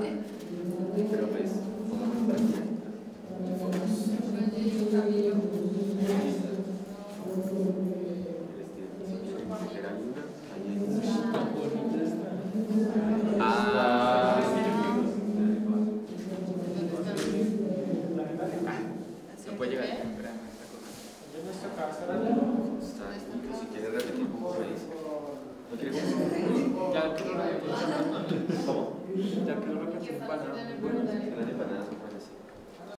Pero pues, no puede llegar temprano esta cosa. Está ahí, si quieres repetir como me dice. ¿No quieres repetir? Ya quiero repetir. ¿Cómo? Ya quiero repetir para. Las empanadas.